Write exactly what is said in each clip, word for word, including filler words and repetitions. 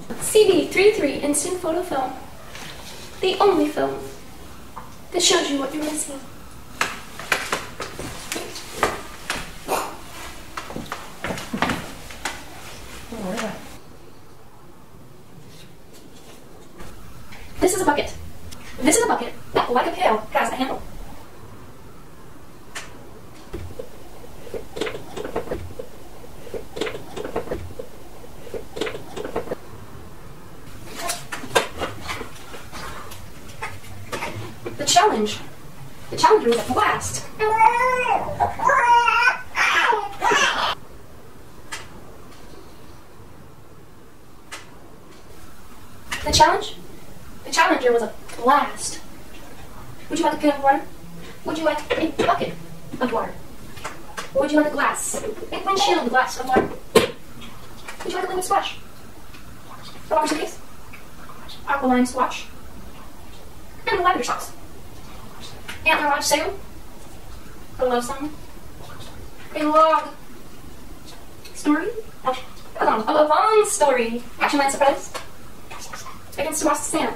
C B thirty-three Instant Photo Film. The only film that shows you what you're missing. This is a bucket. This is a bucket that, like a pail, has a handle. The challenge. The challenge was a blast. The challenge? The challenger was a blast. Would you like a pail of water? Would you like a bucket of water? Or would you like a glass? A windshield glass of water? Would you like a lemon splash? A water suitcase? Aqualine swash? And lavender socks? Antler lodge sail? A love song? A log story? Oh, a long, a long story. Caption land surprise? Against the sand.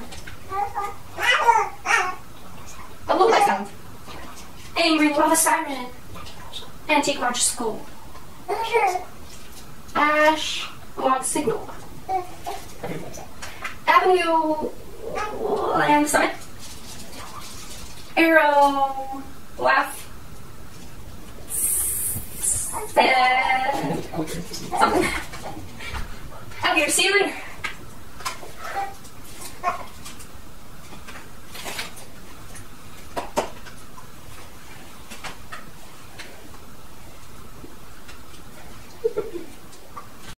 A lullaby sound. Angry lava siren. Antique large skull. Ash log signal. Avenue land summit. Arrow laugh. Something. Okay, see you later.